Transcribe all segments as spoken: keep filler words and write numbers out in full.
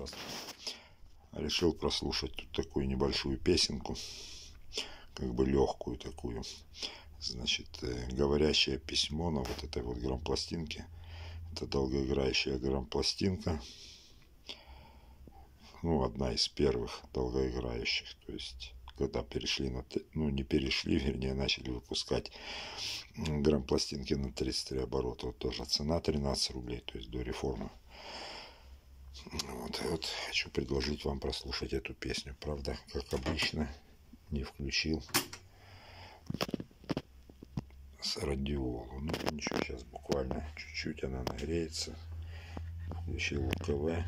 Здравствуйте. Решил прослушать тут такую небольшую песенку, как бы легкую такую. Значит, говорящее письмо на вот этой вот грампластинке. Это долгоиграющая грампластинка. Ну, одна из первых долгоиграющих. То есть, когда перешли на... Ну, не перешли, вернее, начали выпускать грампластинки на тридцать три оборота. Вот тоже цена тринадцать рублей, то есть до реформы. Вот, вот хочу предложить вам прослушать эту песню. Правда, как обычно, не включил с радиолу. Ну ничего, сейчас буквально чуть-чуть она нагреется. Включил УКВ.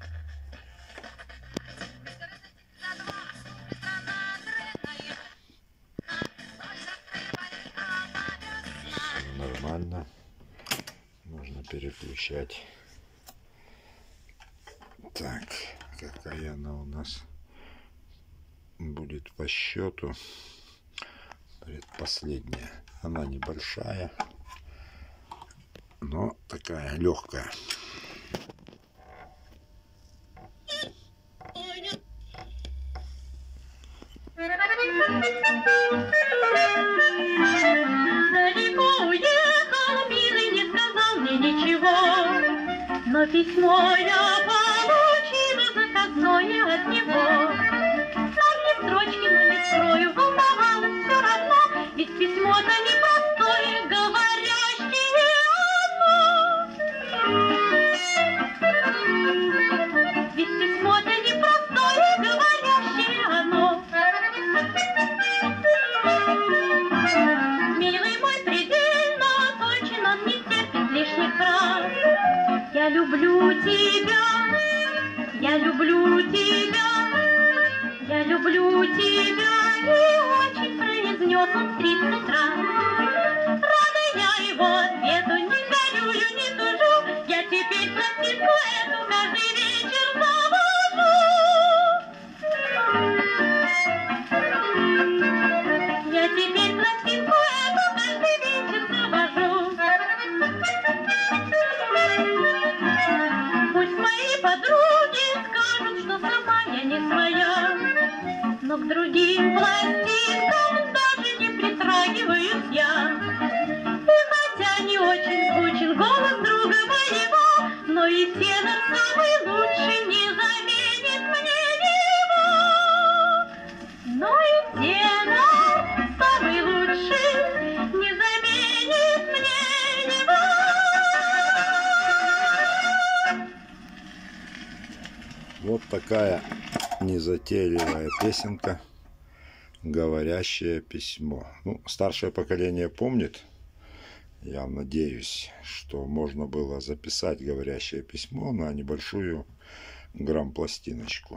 Нормально. Можно переключать. Так, какая она у нас будет по счету? Предпоследняя. Она небольшая, но такая легкая. Далеко уехал, милый, не сказал мне ничего, но письмо я получила заказное от него. Старые строчки, но не скрою, волновалась все равно, ведь письмо-то непростое, говорящее оно. Ведь письмо-то непростое, говорящее оно. Милый мой, предельно точен, он не терпит лишних фраз. Я люблю тебя, я люблю тебя, я люблю тебя, и очень произнес он тридцать раз. Рада я его ответу, не горюю, не тужу, я теперь пластинку эту каждый вечер завожу. Я теперь пластинку эту каждый вечер завожу. Пусть мои подруги скажут, что сама я не своя, но к другим пластинкам даже не притрагиваюсь я. И хотя не очень звучен голос друга моего, но и тенор самый лучший не заменит мне его. Но и тенор самый лучший не заменит мне его. Вот такая незатейливая песенка «Говорящее письмо». Ну, старшее поколение помнит. Я надеюсь, что можно было записать говорящее письмо на небольшую грампластиночку.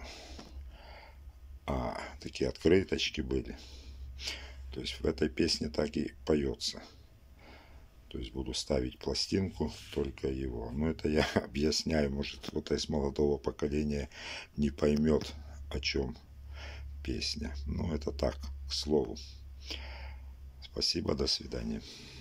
А такие открыточки были. То есть в этой песне так и поется. То есть буду ставить пластинку, только его. Но это я объясняю, может кто-то из молодого поколения не поймет, о чем песня. Но это так, к слову. Спасибо, до свидания.